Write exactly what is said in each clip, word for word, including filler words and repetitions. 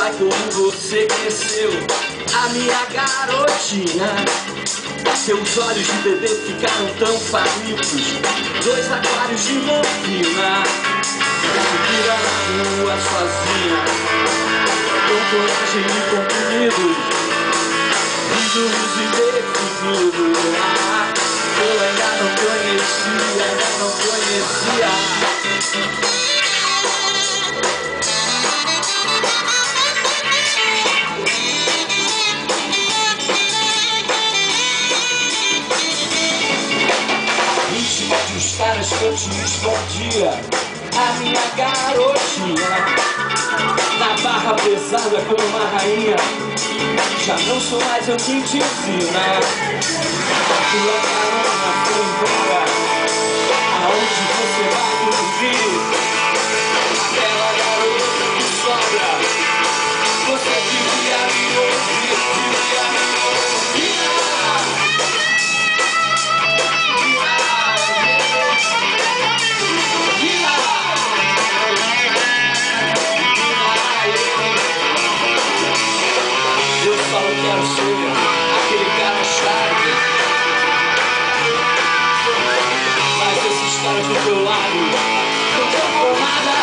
pai como você cresceu, a minha garotinha. Seus olhos de bebê ficaram tão famintos, dois aquários de Mina. Vira na rua sozinha, com coragem e comprimidos, ídolos indefinidos. Ah, eu ainda não conhecia, ainda não conhecia. Os caras que eu te escondia, a minha garotinha, na barra pesada como uma rainha, já não sou mais eu quem te ensina. Tua carona foi embora, aonde você vai dormir? Aquela garota que sobra, você devia me ouvir, devia me ouvir. Quero ser aquele cara chave, mas esses caras do teu lado não tocam nada.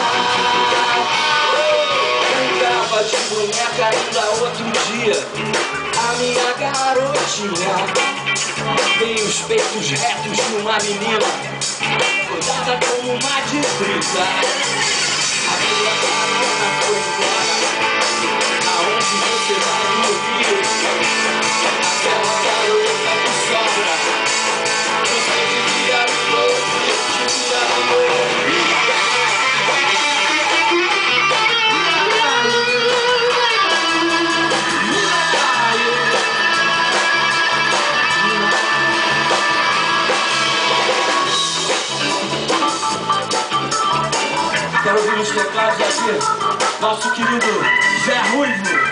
Brincava de boneca ainda outro dia, a minha garotinha tem os peitos retos de uma menina, cuidada como uma de trinta. A tua carona foi embora, aonde você vai dormir? Aquela garota que sobra, você devia me ouvir, devia me ouvir. Quero ouvir os teclados aqui, nosso querido Zé Ruivo.